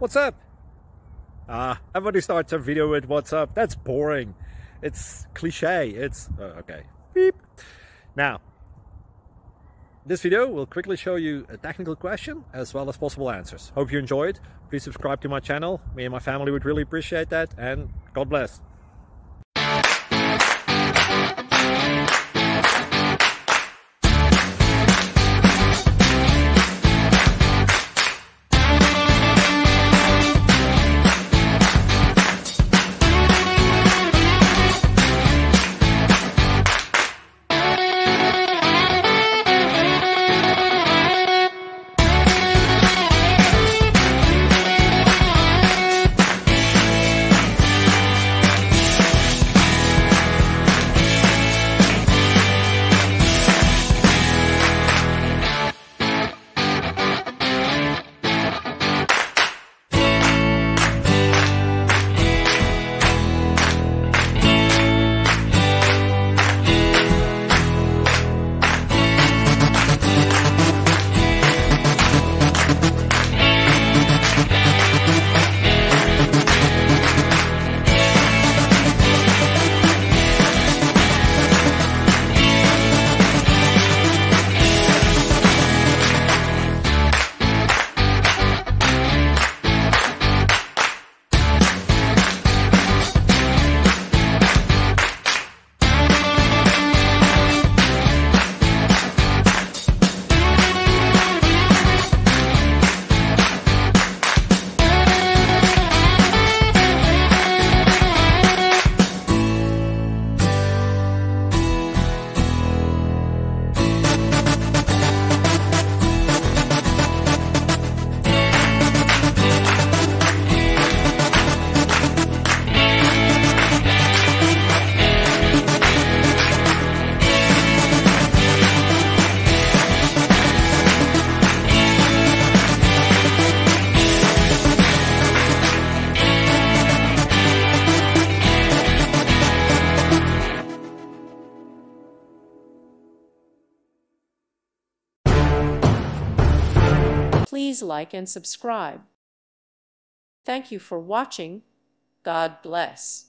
What's up? Everybody starts a video with what's up. That's boring. It's cliche. It's okay. Beep. Now, this video will quickly show you a technical question as well as possible answers. Hope you enjoyed. Please subscribe to my channel. Me and my family would really appreciate that, and God bless. Please like and subscribe. Thank you for watching. God bless.